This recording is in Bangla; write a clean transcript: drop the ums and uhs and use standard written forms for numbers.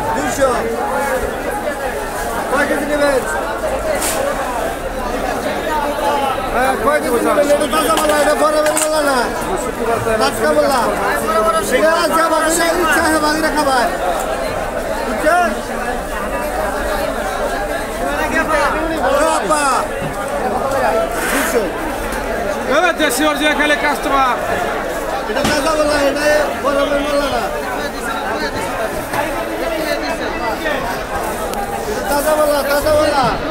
200 কয় কেজি নেবেন কয় কেজি নেবেন এটা তাজা মালা এটা বরাবর মালা না টাটকা মালা সেটা যা বাকি ইচ্ছা হয় বাকিটা খাবার বুঝছেন আপা 200 Evet দেশি অরিজিনাল খালি কাস্টমার এটা তাজা মালা এটা বরাবর মালা না এটা তাজা মালা